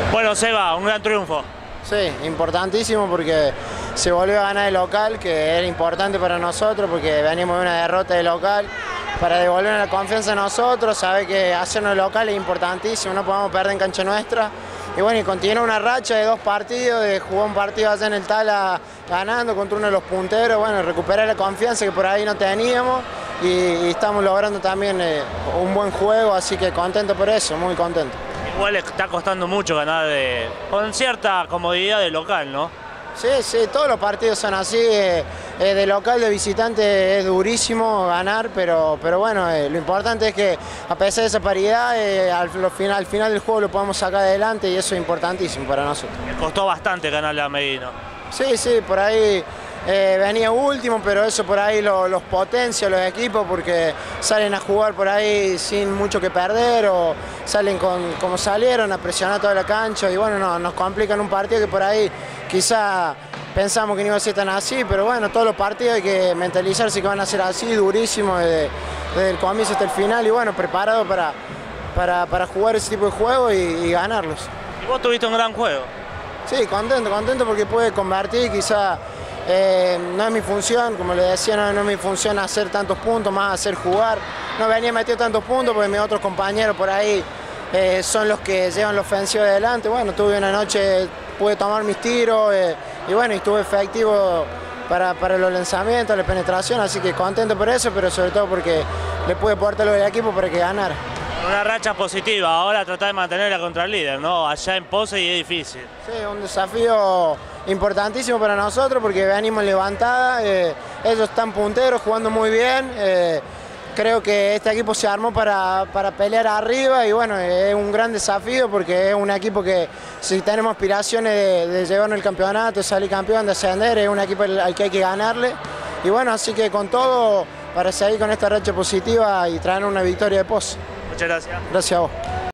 Bueno, Seba, un gran triunfo. Sí, importantísimo porque se volvió a ganar el local, que era importante para nosotros porque venimos de una derrota de local. Para devolver la confianza a nosotros, sabe que hacernos local es importantísimo, no podemos perder en cancha nuestra. Y bueno, y continúa una racha de 2 partidos, de jugar un partido allá en el Tala ganando contra uno de los punteros, bueno, recuperar la confianza que por ahí no teníamos y estamos logrando también un buen juego, así que contento por eso, muy contento. Igual está costando mucho ganar con cierta comodidad de local, ¿no? Sí, todos los partidos son así, de local, de visitante es durísimo ganar, pero bueno, lo importante es que a pesar de esa paridad, al final del juego lo podemos sacar adelante y eso es importantísimo para nosotros. Me costó bastante ganarle a Medina. Sí, por ahí venía último, pero eso por ahí los potencia los equipos porque salen a jugar por ahí sin mucho que perder o salen como salieron a presionar toda la cancha y bueno, nos complican un partido que por ahí quizá pensamos que no iba a ser tan así, pero bueno, todos los partidos hay que mentalizarse que van a ser así, durísimos desde el comienzo hasta el final y bueno, preparado para jugar ese tipo de juegos y ganarlos. Y vos tuviste un gran juego. Sí, contento porque puede convertir, quizá no es mi función, como le decía, no es mi función hacer tantos puntos, más hacer jugar. No venía a meter tantos puntos porque mis otros compañeros por ahí son los que llevan la ofensiva adelante. Bueno, tuve una noche, pude tomar mis tiros y bueno, estuve efectivo para los lanzamientos, la penetración, así que contento por eso, pero sobre todo porque le pude aportar al equipo para que ganara. Una racha positiva, ahora tratar de mantenerla contra el líder, ¿no? Allá en Pose y es difícil. Sí, un desafío importantísimo para nosotros porque venimos levantada, ellos están punteros, jugando muy bien. Creo que este equipo se armó para pelear arriba y bueno, es un gran desafío porque es un equipo que si tenemos aspiraciones de llevarnos el campeonato, de salir campeón, de ascender, es un equipo al que hay que ganarle. Y bueno, así que con todo para seguir con esta racha positiva y traer una victoria de Pose. Muchas gracias. Gracias a vos.